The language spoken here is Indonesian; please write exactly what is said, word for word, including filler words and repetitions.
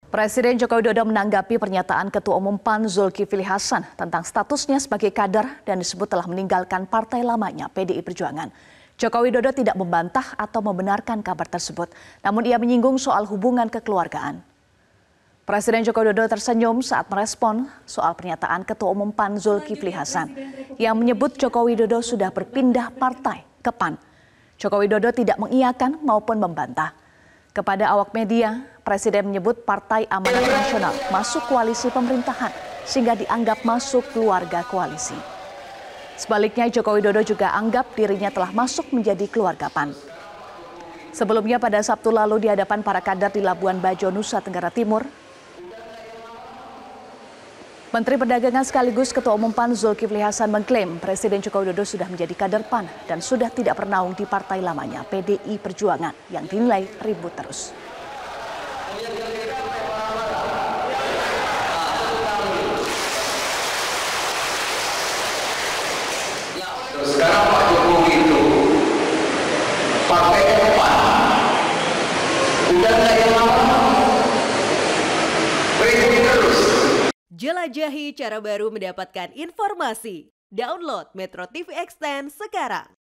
Presiden Joko Widodo menanggapi pernyataan Ketua Umum P A N Zulkifli Hasan tentang statusnya sebagai kader dan disebut telah meninggalkan partai lamanya P D I Perjuangan. Joko Widodo tidak membantah atau membenarkan kabar tersebut, namun ia menyinggung soal hubungan kekeluargaan. Presiden Joko Widodo tersenyum saat merespon soal pernyataan Ketua Umum P A N Zulkifli Hasan yang menyebut Joko Widodo sudah berpindah partai ke P A N. Joko Widodo tidak mengiyakan maupun membantah. Kepada awak media, Presiden menyebut Partai Amanat Nasional masuk koalisi pemerintahan sehingga dianggap masuk keluarga koalisi. Sebaliknya, Joko Widodo juga anggap dirinya telah masuk menjadi keluarga P A N. Sebelumnya pada Sabtu lalu di hadapan para kader di Labuan Bajo, Nusa Tenggara Timur, Menteri Perdagangan sekaligus Ketua Umum P A N Zulkifli Hasan mengklaim Presiden Joko Widodo sudah menjadi kader P A N dan sudah tidak bernaung di partai lamanya P D I Perjuangan yang dinilai ribut terus. Sekarang Pak Jokowi itu partai P A N udah nggak yang lama, ribut terus. Jelajahi cara baru mendapatkan informasi. Download Metro T V Extend sekarang.